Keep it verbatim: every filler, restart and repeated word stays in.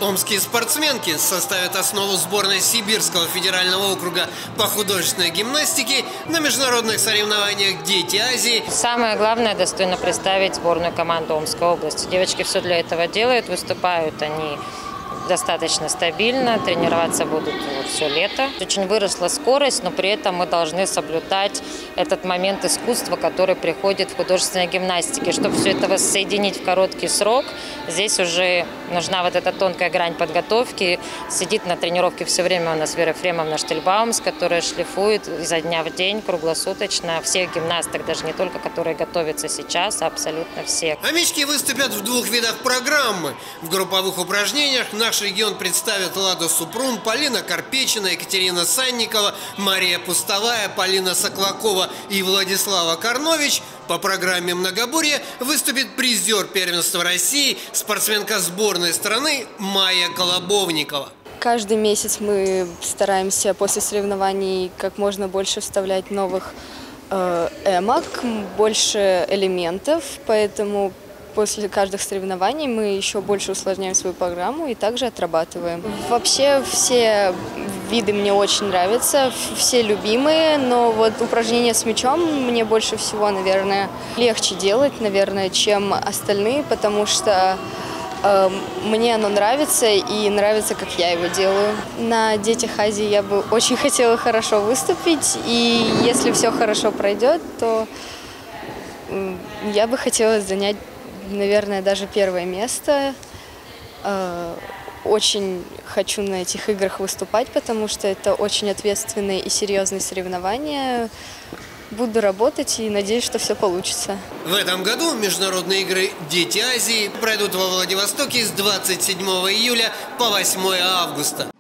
Омские спортсменки составят основу сборной Сибирского федерального округа по художественной гимнастике на международных соревнованиях «Дети Азии». Самое главное – достойно представить сборную команду Омской области. Девочки все для этого делают, выступают они достаточно стабильно, тренироваться будут все лето. Очень выросла скорость, но при этом мы должны соблюдать этот момент искусства, который приходит в художественной гимнастике. Чтобы все это воссоединить в короткий срок, здесь уже нужна вот эта тонкая грань подготовки. Сидит на тренировке все время у нас Вера Ефремовна Штельбаумс, которая шлифует изо дня в день, круглосуточно. Всех гимнасток, даже не только которые готовятся сейчас, а абсолютно всех. Амички выступят в двух видах программы. В групповых упражнениях наш регион представит Лада Супрун, Полина Карпечина, Екатерина Санникова, Мария Пустовая, Полина Соклакова и Владислава Карнович. По программе «Многоборье» выступит призер первенства России, спортсменка сборной страны Майя Колобовникова. Каждый месяц мы стараемся после соревнований как можно больше вставлять новых э, эмок, больше элементов, поэтому после каждых соревнований мы еще больше усложняем свою программу и также отрабатываем. Вообще все виды мне очень нравятся, все любимые, но вот упражнения с мячом мне больше всего, наверное, легче делать, наверное, чем остальные, потому что э, мне оно нравится и нравится, как я его делаю. На Детях Азии я бы очень хотела хорошо выступить, и если все хорошо пройдет, то э, я бы хотела занять, наверное, даже первое место. Очень хочу на этих играх выступать, потому что это очень ответственные и серьезные соревнования. Буду работать и надеюсь, что все получится. В этом году международные игры «Дети Азии» пройдут во Владивостоке с двадцать седьмого июля по восьмое августа.